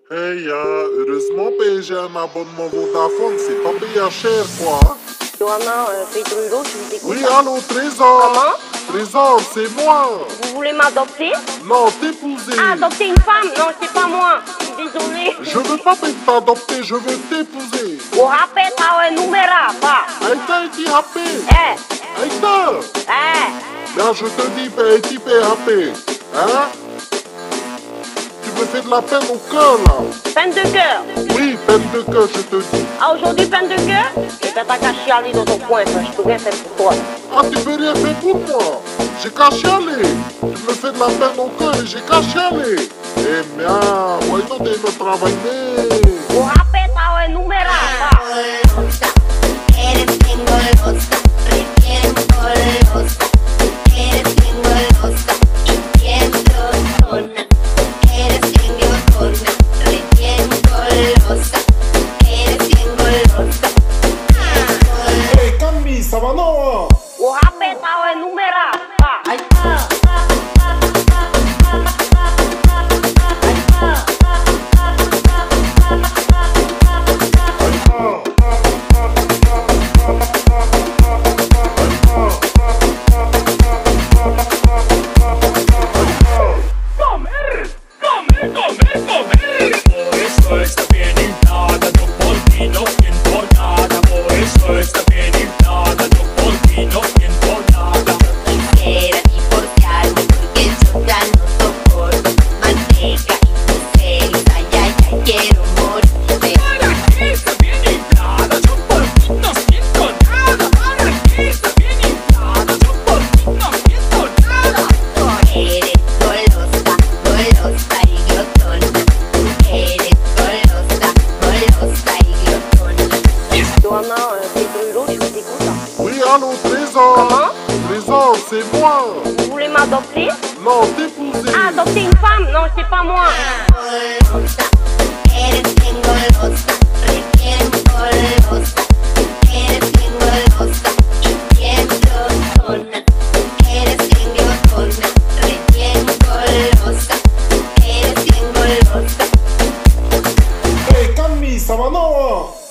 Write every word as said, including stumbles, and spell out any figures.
Hey, euh, heureusement, ben, j'ai un abonnement Vodafone, c'est pas payé cher, quoi. Johanna, euh, Pedro, je vous écoute. Oui, allô, Trésor. Comment? Trésor, c'est moi. Vous voulez m'adopter? Non, t'épouser. Ah, adopter une femme? Non, c'est pas moi. Je suis désolée. Je veux pas t'adopter, je veux t'épouser. O rapé tá o numera, pa. Aïta, eti happé. Eh, Aïta. eh. Là, je te dis, ben, eti pe happé. Hein? Tu me fais de la peine au cœur, là. Peine de cœur. Oui, peine de cœur, je te dis. Ah, aujourd'hui, peine de cœur? Eh ben, t'as qu'à chialer dans ton coin, ça. Je peux rien faire pour toi. Ah, tu peux rien faire pour moi. J'ai qu'à chialer. Tu me fais de la peine au cœur et j'ai qu'à chialer. Eh bien, voyons de me travailler. O rapé tá o numera, pa. Eres bien golosa, re bien golosa. Eres bien golosa, bien glotona. Eres bien glotona, re bien golosa. Eres bien golosa. Hey, Camille, ça va non? O rapé tá o numera, pa. Ay, Por eso está bien inflada, yo por ti no siento nada. Por eso está bien inflada, yo por ti no siento nada. quisiera divorciarme porque yo ya no soporto manteca y tus celos. Ay, ay, ay, quiero morirme. Para que está bien inflada, yo por ti no siento nada. Para que está bien inflada, yo por ti no siento nada. Eres golosa, golosa y glotona. Eres golosa, golosa y glotona. Johanna, euh, Pedro, je vous écoute. Oui, allô, Trésor. Comment? Trésor, c'est moi. Vous voulez m'adopter? Non, t'épouser. Ah, adopter une femme? Non, c'est pas moi. Golosa, eres bien golosa, re bien golosa. Eres bien golosa, bien glotona. Eres bien glotona, re bien golosa. Eres bien golosa. Hey, Camille, ça va non?